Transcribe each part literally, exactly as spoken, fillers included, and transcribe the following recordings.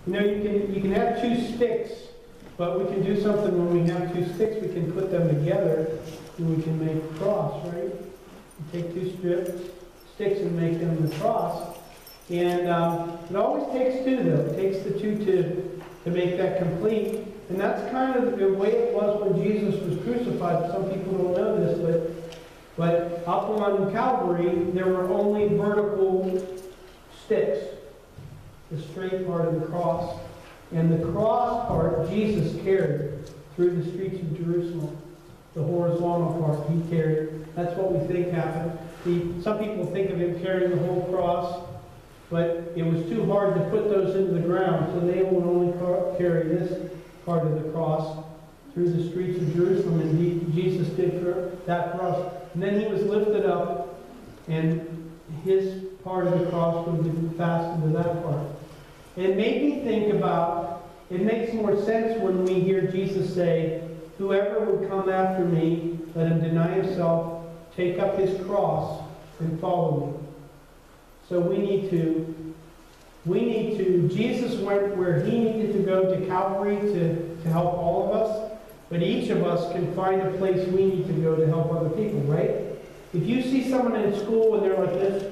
You know, you can, you can have two sticks, but we can do something when we have two sticks. We can put them together and we can make a cross, right? You take two strips, sticks and make them the cross. And um, it always takes two, though. It takes the two to, to make that complete. And that's kind of the way it was when Jesus was crucified. Some people don't know this, but, but up on Calvary, there were only vertical sticks, the straight part of the cross. And the cross part, Jesus carried through the streets of Jerusalem. The horizontal part, he carried. That's what we think happened. He, some people think of him carrying the whole cross, but it was too hard to put those into the ground, so they would only carry this part of the cross through the streets of Jerusalem, and he, Jesus did for that cross. And then he was lifted up, and his part of the cross would be fastened to that part. It made me think about, it makes more sense when we hear Jesus say, whoever would come after me, let him deny himself, take up his cross, and follow me. So we need to, we need to, Jesus went where he needed to go to Calvary to, to help all of us, but each of us can find a place we need to go to help other people, right? If you see someone in school and they're like this,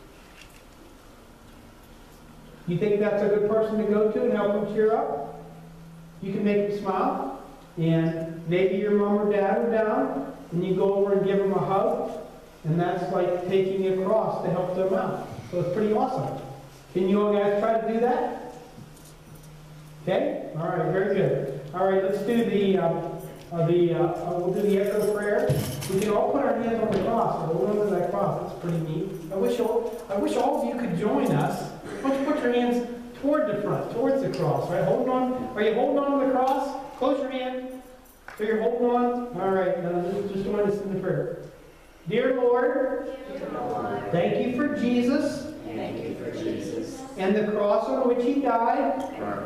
you think that's a good person to go to and help them cheer up? You can make them smile, and maybe your mom or dad are down, and you go over and give them a hug, and that's like taking a cross to help them out. So it's pretty awesome. Can you all guys try to do that? Okay? All right, very good. All right, let's do the, uh, uh, the uh, uh, we'll do the echo prayer. We can all put our hands on the cross. Hold on to that cross. That's pretty neat. I wish all, I wish all of you could join us. Why don't you put your hands toward the front, towards the cross, right? Holding on. Are you holding on to the cross? Close your hand. So you're holding on. All right, now just, just join us in the prayer. Dear Lord, Dear Lord, thank you for Jesus. Thank you for Jesus. And the cross on which he died.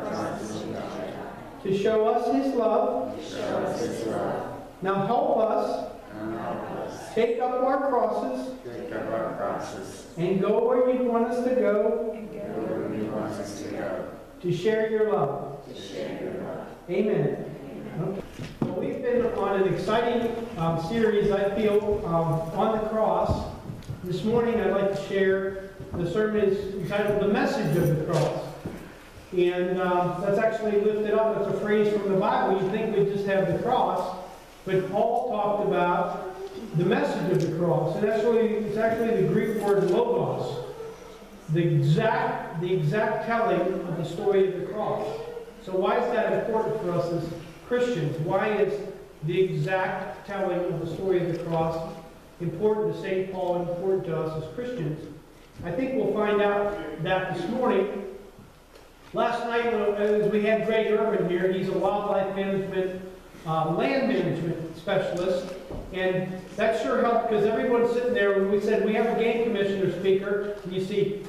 To show us his love. To show us his love. Now help us. Now help us. Take up our crosses. Take up our crosses. And go where you want us to go. And go where you want us to go. To share your love. To share your love. Amen. Okay. Well, we've been on an exciting um, series, I feel, um, on the cross. This morning I'd like to share, the sermon is entitled The Message of the Cross. And um, that's actually lifted up, that's a phrase from the Bible. You'd think we'd just have the cross, but Paul talked about the message of the cross. And that's really, it's actually the Greek word logos. The exact, the exact telling of the story of the cross. So why is that important for us as Christians? Why is the exact telling of the story of the cross important to Saint Paul and important to us as Christians? I think we'll find out that this morning. Last night, as we had Greg Urban here, he's a wildlife management, uh, land management specialist, and that sure helped because everyone's sitting there when we said we have a game commissioner speaker, and you see,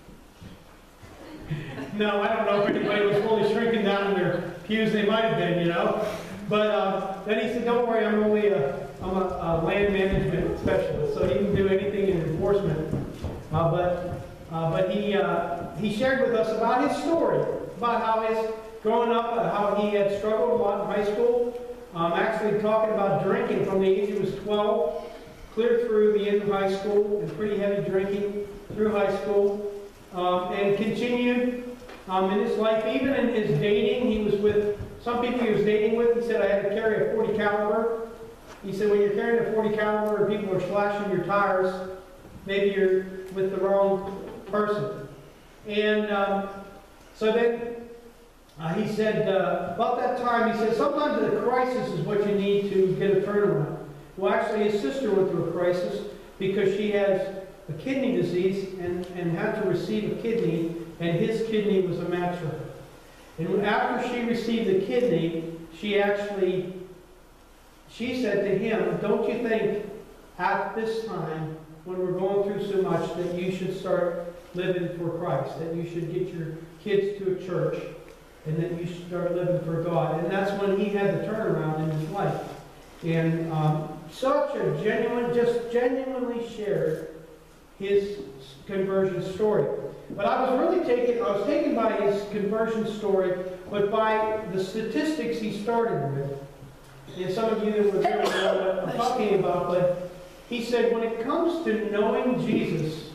no, I don't know if anybody was fully shrinking down in their pews. They might have been, you know. But uh, then he said, don't worry, I'm only a, I'm a, a land management specialist, so he can do anything in enforcement. Uh, but uh, but he, uh, he shared with us about his story, about how his growing up, uh, how he had struggled a lot in high school. Um, actually talking about drinking from the age he was twelve, clear through the end of high school, and pretty heavy drinking through high school, um, and continued Um, in his life, even in his dating. He was with some people he was dating with. He said, I had to carry a forty caliber. He said, when you're carrying a forty caliber and people are slashing your tires, maybe you're with the wrong person. And um, so then uh, he said, uh, about that time, he said, sometimes a crisis is what you need to get a turnaround. Well, actually, his sister went through a crisis because she has a kidney disease and, and had to receive a kidney, and his kidney was a match for her. And after she received the kidney, she actually, she said to him, don't you think at this time, when we're going through so much, that you should start living for Christ, that you should get your kids to a church, and that you should start living for God. And that's when he had the turnaround in his life. And um, such a genuine, just genuinely shared his conversion story. But I was really taken, I was taken by his conversion story, but by the statistics he started with. And some of you that were there know what I'm talking about, but he said when it comes to knowing Jesus,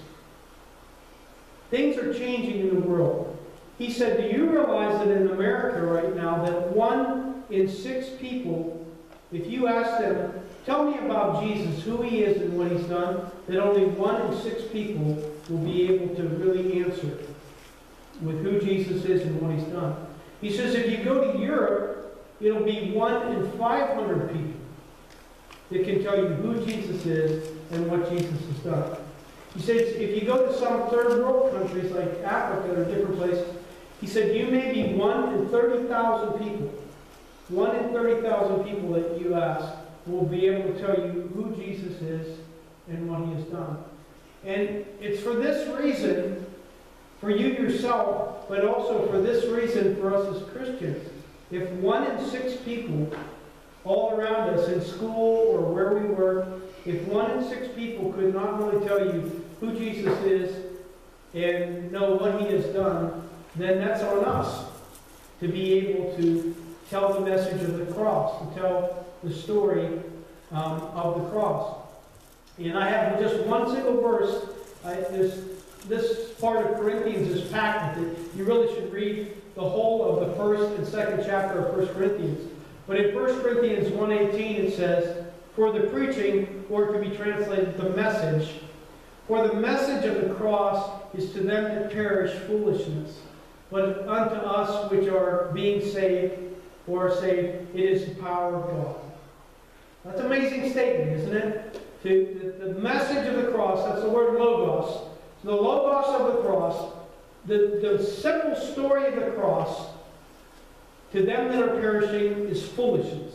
things are changing in the world. He said, do you realize that in America right now that one in six people, if you ask them, tell me about Jesus, who he is and what he's done, that only one in six people will be able to really answer with who Jesus is and what he's done. He says if you go to Europe, it'll be one in five hundred people that can tell you who Jesus is and what Jesus has done. He says if you go to some third world countries like Africa or different places, he said you may be one in thirty thousand people. One in thirty thousand people that you ask will be able to tell you who Jesus is and what he has done. And it's for this reason, for you yourself, but also for this reason for us as Christians. If one in six people all around us in school or where we work, if one in six people could not really tell you who Jesus is and know what he has done, then that's on us to be able to tell the message of the cross, to tell the story um, of the cross. And I have just one single verse. I, this, this part of Corinthians is packed with it. You really should read the whole of the first and second chapter of First Corinthians. But in First Corinthians one eighteen it says, for the preaching, or it can be translated the message, for the message of the cross is to them that perish foolishness, but unto us which are being saved, or are saved, it is the power of God. That's an amazing statement, isn't it? To the, the message of the cross, that's the word logos. So the logos of the cross, the, the simple story of the cross, to them that are perishing is foolishness.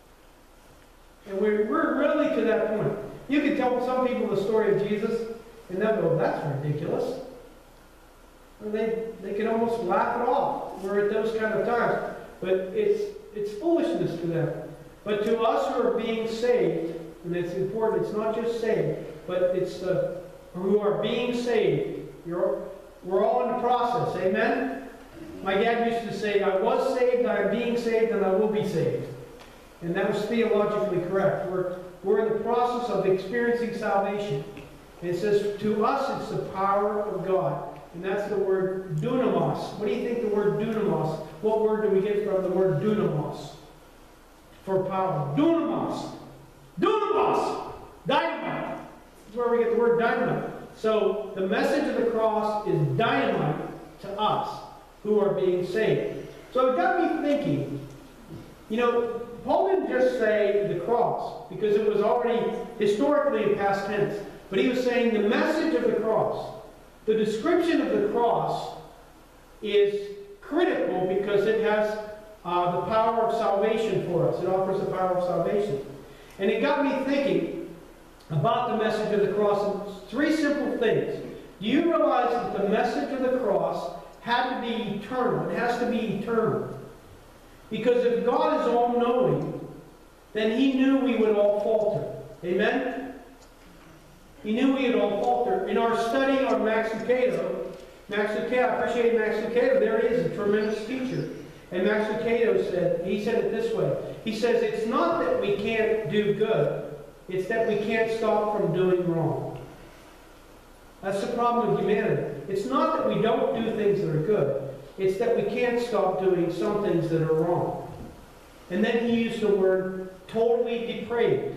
And we're, we're really to that point. You can tell some people the story of Jesus, and they'll go, that's ridiculous. Or they, they can almost laugh it off. We're at those kind of times. But it's, it's foolishness to them. But to us who are being saved, and it's important, it's not just saved, but it's the who are being saved. You're, we're all in the process, amen? My dad used to say, I was saved, I am being saved, and I will be saved. And that was theologically correct. We're, we're in the process of experiencing salvation. And it says, to us it's the power of God. And that's the word dunamos. What do you think the word dunamos, what word do we get from the word dunamos? For power. Dunamos. Dunamos. Dynamite. That's where we get the word dynamite. So the message of the cross is dynamite to us who are being saved. So it got me thinking, you know, Paul didn't just say the cross, because it was already historically in past tense. But he was saying the message of the cross. The description of the cross is critical because it has uh, the power of salvation for us. It offers the power of salvation. And it got me thinking about the message of the cross. Three simple things. Do you realize that the message of the cross had to be eternal? It has to be eternal. Because if God is all-knowing, then he knew we would all falter. Amen? He knew we would all falter. In our study on Max Lucado, Max Lucado, I appreciate Max Lucado, there he is, a tremendous teacher. And Max Lucado said, he said it this way. He says, it's not that we can't do good, it's that we can't stop from doing wrong. That's the problem with humanity. It's not that we don't do things that are good, it's that we can't stop doing some things that are wrong. And then he used the word totally depraved.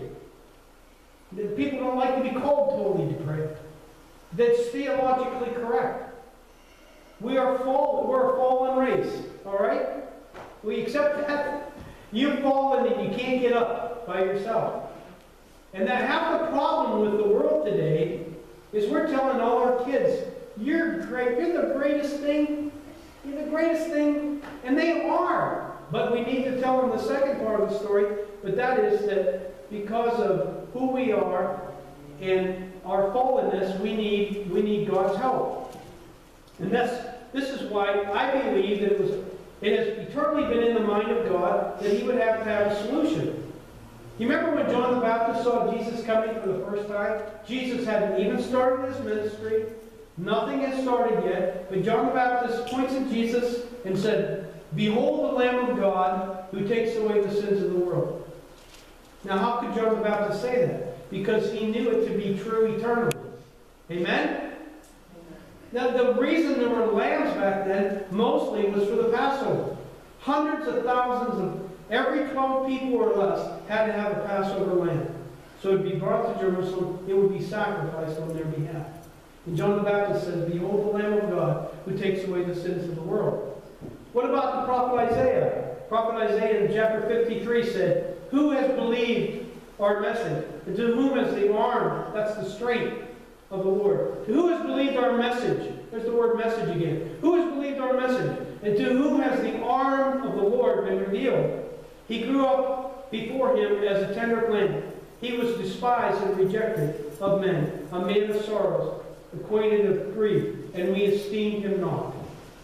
People don't like to be called totally depraved. That's theologically correct. We are fallen. We're a fallen race. All right? We accept that. You've fallen and you can't get up by yourself. And that half the problem with the world today is we're telling all our kids, you're great. You're the greatest thing. You're the greatest thing. And they are. But we need to tell them the second part of the story. But that is that because of who we are and our fallenness, we need, we need God's help. And that's, this is why I believe that it, was, it has eternally been in the mind of God that he would have to have a solution. You remember when John the Baptist saw Jesus coming for the first time? Jesus hadn't even started his ministry. Nothing had started yet. But John the Baptist points at Jesus and said, "Behold the Lamb of God who takes away the sins of the world." Now, how could John the Baptist say that? Because he knew it to be true eternally. Amen? Now, the reason there were lambs back then, mostly, was for the Passover. Hundreds of thousands of, every twelve people or less, had to have a Passover lamb. So it would be brought to Jerusalem, it would be sacrificed on their behalf. And John the Baptist says, "Behold the Lamb of God who takes away the sins of the world." What about the prophet Isaiah? Prophet Isaiah in chapter fifty-three said, "Who has believed our message? And to whom has the arm," that's the strength of the Lord, "to who has believed our message?" There's the word message again. "Who has believed our message? And to whom has the arm of the Lord been revealed? He grew up before him as a tender plant. He was despised and rejected of men, a man of sorrows, acquainted with grief, and we esteemed him not."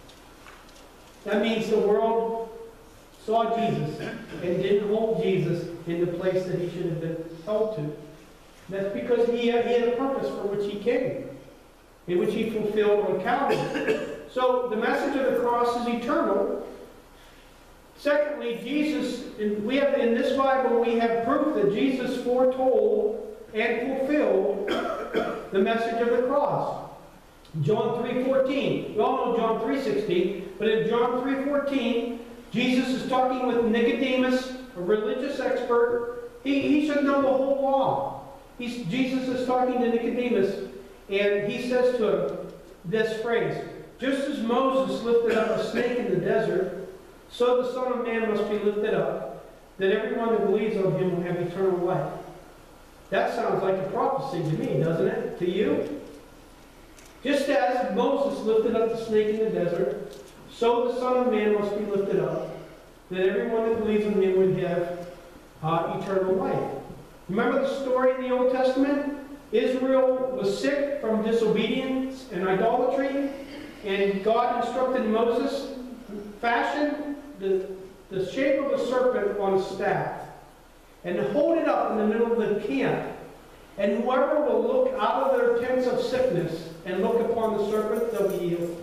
That means the world saw Jesus and didn't hold Jesus in the place that he should have been held to. That's because he had, he had a purpose for which he came, in which he fulfilled on Calvary. So the message of the cross is eternal. Secondly, Jesus, we have in this Bible, we have proof that Jesus foretold and fulfilled the message of the cross. John three fourteen. We all know John three sixteen, but in John three fourteen, Jesus is talking with Nicodemus, a religious expert. He, he should know the whole law. He's, Jesus is talking to Nicodemus, and he says to him this phrase, "Just as Moses lifted up a snake in the desert, so the Son of Man must be lifted up, that everyone who believes on him will have eternal life." That sounds like a prophecy to me, doesn't it? To you? Just as Moses lifted up the snake in the desert, so the Son of Man must be lifted up, that everyone that believes in him would have uh, eternal life. Remember the story in the Old Testament? Israel was sick from disobedience and idolatry, and God instructed Moses, fashion the, the shape of a serpent on a staff, and hold it up in the middle of the camp. And whoever will look out of their tents of sickness and look upon the serpent, they'll be healed.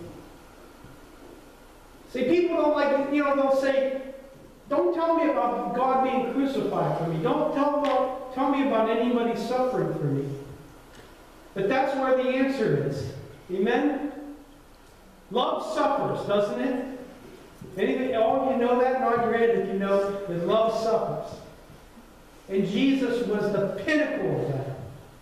See, people don't like, you know, they'll say, "Don't tell me about God being crucified for me. Don't tell, about, tell me about anybody suffering for me." But that's where the answer is. Amen? Love suffers, doesn't it? Anything, all of you know that? Nod your head if you know that love suffers. And Jesus was the pinnacle of that.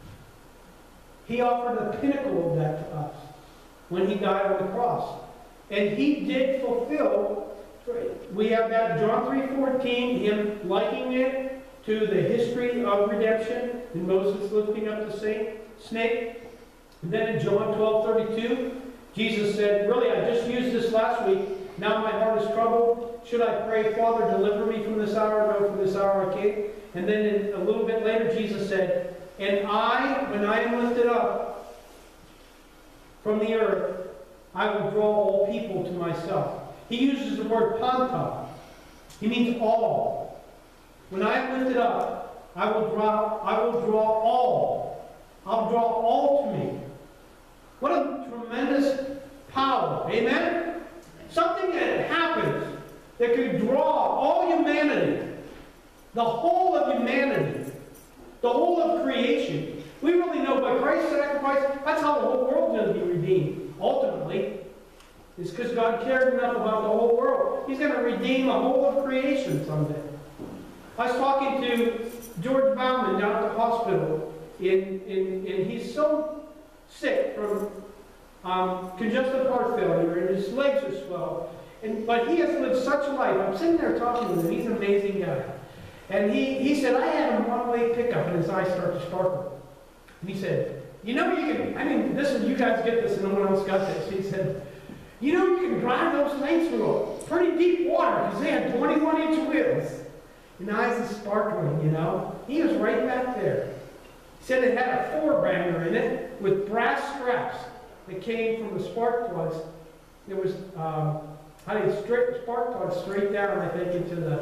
He offered the pinnacle of that to us when he died on the cross. And he did fulfill, we have that John three fourteen, him likening it to the history of redemption, and Moses lifting up the snake. And then in John twelve thirty-two, Jesus said, really, I just used this last week. Now my heart is troubled. Should I pray, Father, deliver me from this hour? No, from this hour I came. And then in, a little bit later, Jesus said, and I, when I am lifted up from the earth, I will draw all people to myself. He uses the word panta. He means all. When I am lifted up, I will draw, I will draw all. I'll draw all to me. What a tremendous power. Amen? Something that happens that could draw all humanity, the whole of humanity, the whole of creation. We really know by Christ's sacrifice, that's how the whole world is going to be redeemed, ultimately. It's because God cared enough about the whole world. He's going to redeem the whole of creation someday. I was talking to George Bauman down at the hospital, in, in, and he's so sick from um, congestive heart failure, and his legs are swelled. And, but he has lived such a life. I'm sitting there talking with him. He's an amazing guy. And he, he said, I had a one-way pickup, and his eyes start to sparkle. And he said, you know, you can, I mean, this is, you guys get this, and no one else got this. He said, you know, you can drive those things through pretty deep water, because they had twenty-one inch wheels. And the eyes are sparkling, you know. He was right back there. He said it had a four-banger in it with brass straps that came from the spark plugs. It was, um, how do you straight spark plugs straight down, I think, into the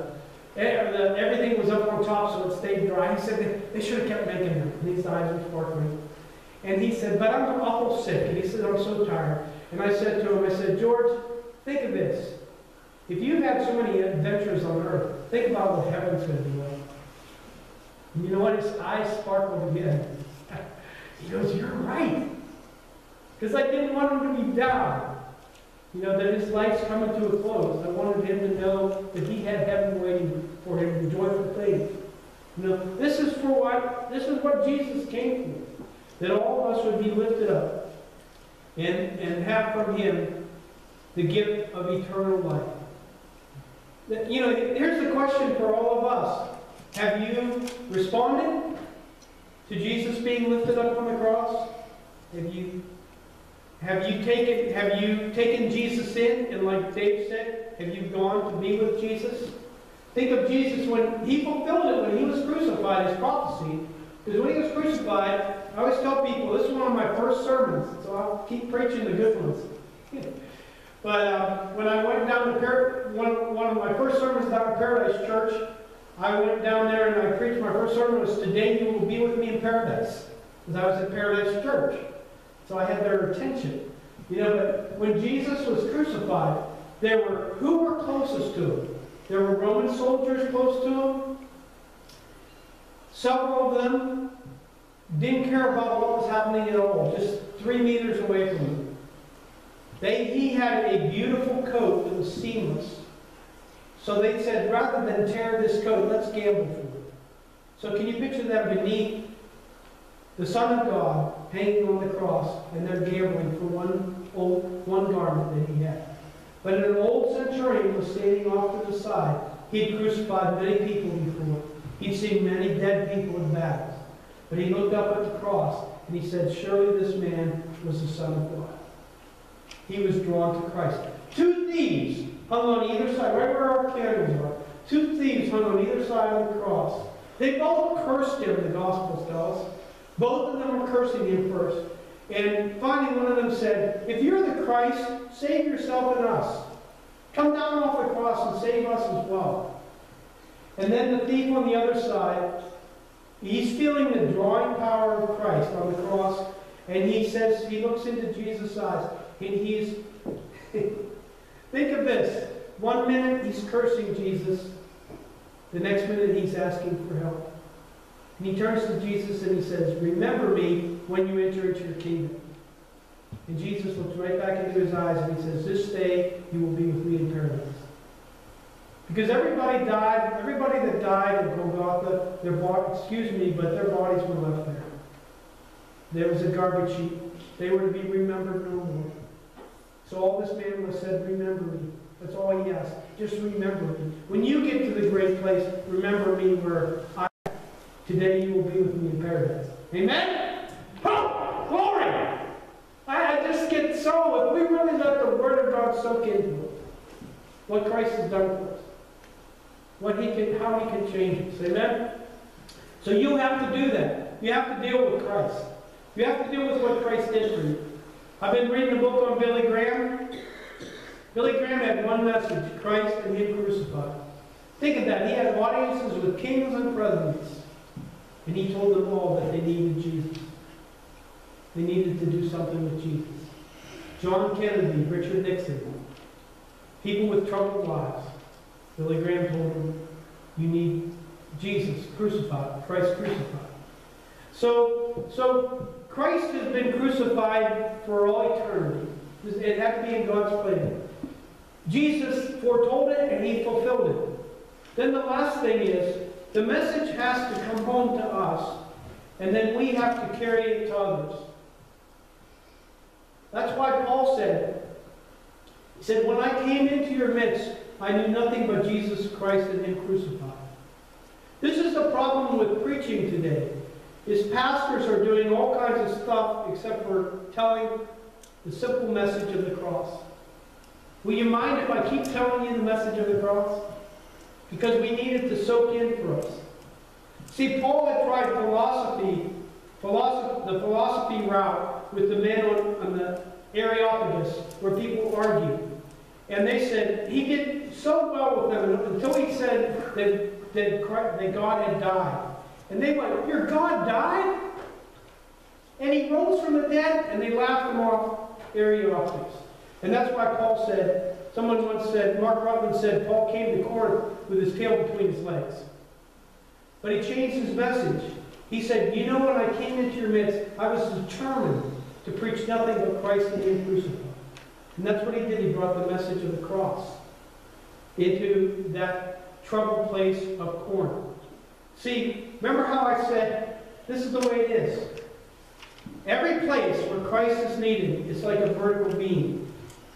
Eh, the- Everything was up on top so it stayed dry. He said they, they should have kept making them. And his eyes were sparkling. And he said, but I'm awful sick. And he said, I'm so tired. And I said to him, I said, George, think of this. If you've had so many adventures on earth, think about what heaven's going to be like. And you know what? His eyes sparkled again. He goes, you're right. Because I didn't want him to be down. You know, that his life's coming to a close. I wanted him to know that he had heaven waiting for him, the joyful faith. You know, this is for what, this is what Jesus came for. That all of us would be lifted up and, and have from him the gift of eternal life. That, you know, here's the question for all of us. Have you responded to Jesus being lifted up on the cross? Have you Have you taken Have you taken Jesus in? And like Dave said, have you gone to be with Jesus? Think of Jesus when he fulfilled it when he was crucified, his prophecy. Because when he was crucified, I always tell people this is one of my first sermons, so I'll keep preaching the good ones. But uh, when I went down to Par one one of my first sermons down at Paradise Church, I went down there and I preached my first sermon was "Today you will be with me in paradise," because I was at Paradise Church. So I had their attention. You know, but when Jesus was crucified, there were, who were closest to him? There were Roman soldiers close to him. Several of them didn't care about what was happening at all, just three meters away from him. They, he had a beautiful coat that was seamless. So they said, rather than tear this coat, let's gamble for it. So can you picture them beneath the Son of God hanging on the cross, and they're gambling for one old one garment that he had. But an old centurion was standing off to the side. He'd crucified many people before. He'd seen many dead people in battles. But he looked up at the cross, and he said, surely this man was the Son of God. He was drawn to Christ. Two thieves hung on either side, right where our candles are. Two thieves hung on either side of the cross. They both cursed him, the Gospels tell us. Both of them were cursing him first. And finally one of them said, if you're the Christ, save yourself and us. Come down off the cross and save us as well. And then the thief on the other side, he's feeling the drawing power of Christ on the cross. And he says, he looks into Jesus' eyes. And he's, think of this. One minute he's cursing Jesus. The next minute he's asking for help. And he turns to Jesus and he says, remember me when you enter into your kingdom. And Jesus looks right back into his eyes and he says, this day you will be with me in paradise. Because everybody died, everybody that died in Golgotha, their body, excuse me, but their bodies were left there. There was a garbage heap. They were to be remembered no more. So all this man was said, remember me. That's all he asked. Just remember me. When you get to the great place, remember me where I today you will be with me in paradise. Amen? Oh, glory! I, I just get so, if we really let the Word of God soak into it, what Christ has done for us, what He can, how He can change us. Amen? So you have to do that. You have to deal with Christ. You have to deal with what Christ did for you. I've been reading a book on Billy Graham. Billy Graham had one message, Christ and Him crucified. Think of that. He had audiences with kings and presidents. And he told them all that they needed Jesus. They needed to do something with Jesus. John Kennedy, Richard Nixon, people with troubled lives. Billy Graham told them, you need Jesus crucified, Christ crucified. So, so Christ has been crucified for all eternity. It had to be in God's plan. Jesus foretold it and He fulfilled it. Then the last thing is, the message has to come home to us, and then we have to carry it to others. That's why Paul said, he said, when I came into your midst, I knew nothing but Jesus Christ and Him crucified. This is the problem with preaching today, is pastors are doing all kinds of stuff except for telling the simple message of the cross. Will you mind if I keep telling you the message of the cross? Because we need it to soak in for us. See, Paul had tried philosophy, philosophy the philosophy route with the men on, on the Areopagus, where people argue. And they said, he did so well with them until he said that, that, Christ, that God had died. And they went, your God died? And he rose from the dead? And they laughed him off, Areopagus. And that's why Paul said, someone once said, Mark Rutland said, Paul came to Corinth with his tail between his legs. But he changed his message. He said, you know, when I came into your midst, I was determined to preach nothing but Christ and Him crucified. And that's what he did. He brought the message of the cross into that troubled place of Corinth. See, remember how I said, this is the way it is. Every place where Christ is needed, it's like a vertical beam.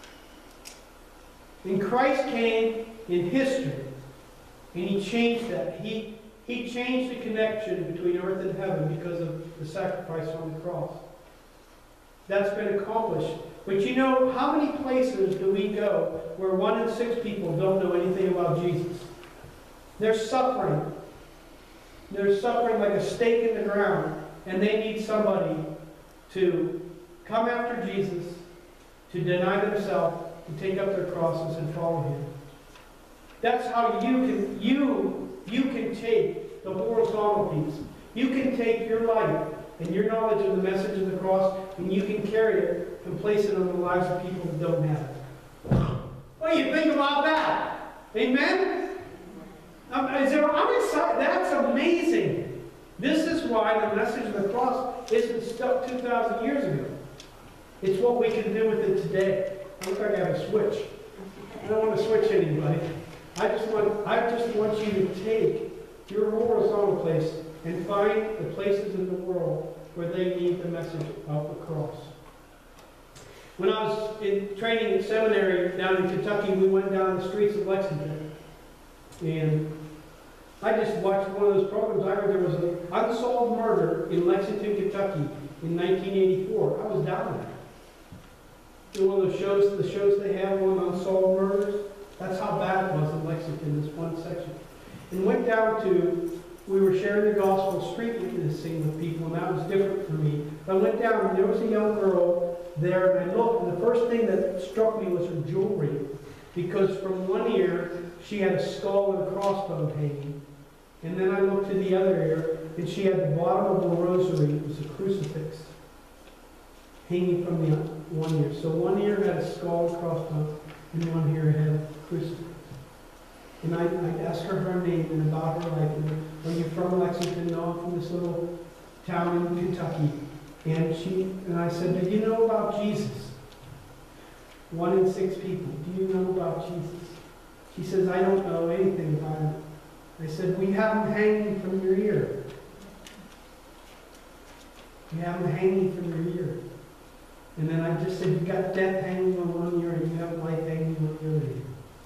And Christ came in history, and he changed that. He, he changed the connection between earth and heaven because of the sacrifice on the cross. That's been accomplished. But you know, how many places do we go where one in six people don't know anything about Jesus? They're suffering. They're suffering like a stake in the ground, and they need somebody to come after Jesus, to deny themselves, to take up their crosses and follow Him. That's how you can, you, you can take the horizontal piece. You can take your life and your knowledge of the message of the cross, and you can carry it and place it on the lives of people who don't have it. What do you think about that? Amen? Um, is there, I'm excited. That's amazing. This is why the message of the cross isn't stuck two thousand years ago. It's what we can do with it today. I look like I have a switch. I don't want to switch anybody. I just want, I just want you to take your horizontal place and find the places in the world where they need the message of the cross. When I was in training in seminary down in Kentucky, we went down the streets of Lexington. And I just watched one of those programs. I heard there was an unsolved murder in Lexington, Kentucky in nineteen eighty-four. I was down there. You know, one of those shows, the shows they have on unsolved murders? That's how bad it was in Lexington, this one section. And went down to, we were sharing the gospel, street witnessing with people, and that was different for me. I went down, and there was a young girl there, and I looked, and the first thing that struck me was her jewelry. Because from one ear, she had a skull and a crossbone hanging. And then I looked to the other ear, and she had the bottom of a rosary. It was a crucifix hanging from the one ear. So one ear had a skull and crossbone, and one ear had a crucifix. And I, I asked her her name and about her life. And, are you from Lexington? No, I'm from this little town in Kentucky. And she and I said, do you know about Jesus? One in six people. Do you know about Jesus? She says, I don't know anything about him. I said, we have him hanging from your ear. You have him hanging from your ear. And then I just said, you got death hanging on one ear and you have life hanging on the other ear.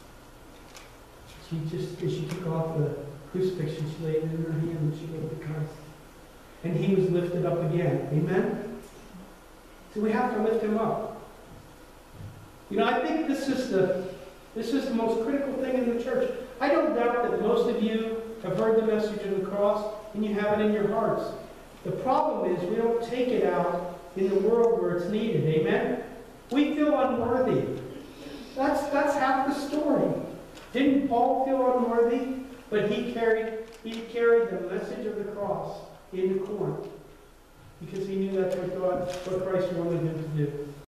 She just, as she took off the crucifixion, she laid it in her hand and she looked at Christ. And he was lifted up again. Amen? So we have to lift him up. You know, I think this is the this is the most critical thing in the church. I don't doubt that most of you have heard the message of the cross and you have it in your hearts. The problem is we don't take it out in the world where it's needed. Amen? We feel unworthy. That's that's half the story. Didn't Paul feel unworthy? But he carried he carried the message of the cross into Corinth because he knew that's what God, what Christ wanted him to do.